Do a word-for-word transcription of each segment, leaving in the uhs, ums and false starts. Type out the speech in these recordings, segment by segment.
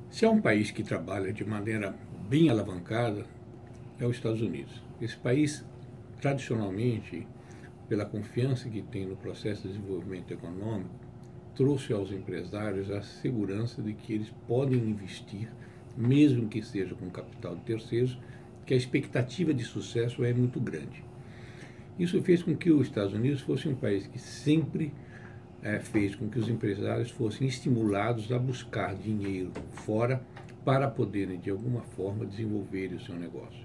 Se há um país que trabalha de maneira bem alavancada, é os Estados Unidos. Esse país, tradicionalmente, pela confiança que tem no processo de desenvolvimento econômico, trouxe aos empresários a segurança de que eles podem investir, mesmo que seja com capital de terceiros, que a expectativa de sucesso é muito grande. Isso fez com que os Estados Unidos fosse um país que sempre é, fez com que os empresários fossem estimulados a buscar dinheiro fora para poderem, de alguma forma, desenvolver o seu negócio.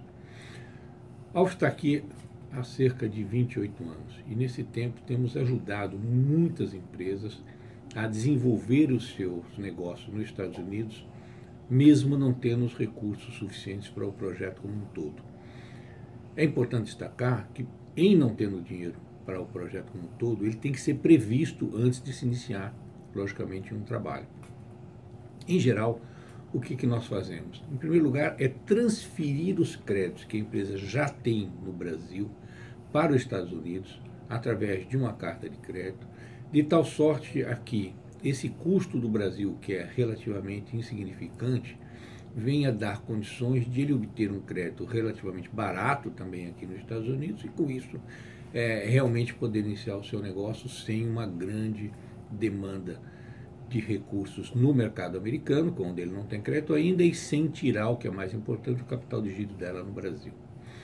Ao estar aqui há cerca de vinte e oito anos, e nesse tempo temos ajudado muitas empresas a desenvolver os seus negócios nos Estados Unidos, mesmo não tendo os recursos suficientes para o projeto como um todo. É importante destacar que, em não tendo dinheiro para o projeto como um todo, ele tem que ser previsto antes de se iniciar, logicamente, um trabalho. Em geral, o que, que nós fazemos? Em primeiro lugar, é transferir os créditos que a empresa já tem no Brasil para os Estados Unidos, através de uma carta de crédito, de tal sorte a que esse custo do Brasil, que é relativamente insignificante, venha dar condições de ele obter um crédito relativamente barato também aqui nos Estados Unidos e, com isso, é, realmente poder iniciar o seu negócio sem uma grande demanda de recursos no mercado americano, onde ele não tem crédito ainda, e sem tirar, o que é mais importante, o capital de giro dela no Brasil.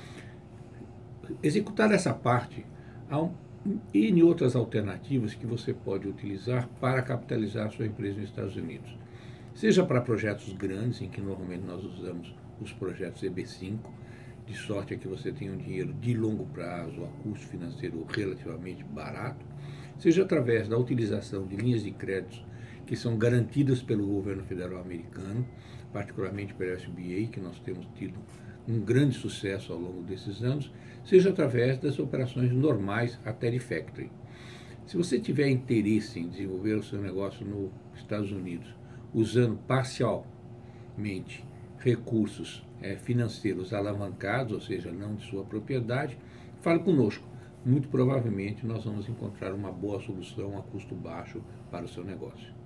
Executar essa parte, há um, N outras alternativas que você pode utilizar para capitalizar a sua empresa nos Estados Unidos. Seja para projetos grandes, em que normalmente nós usamos os projetos E B cinco, de sorte a que você tenha um dinheiro de longo prazo, a custo financeiro relativamente barato, seja através da utilização de linhas de crédito que são garantidas pelo governo federal americano, particularmente pelo S B A, que nós temos tido um grande sucesso ao longo desses anos, seja através das operações normais até de factoring. Se você tiver interesse em desenvolver o seu negócio nos Estados Unidos, usando parcialmente recursos é, financeiros alavancados, ou seja, não de sua propriedade, fale conosco. Muito provavelmente nós vamos encontrar uma boa solução a custo baixo para o seu negócio.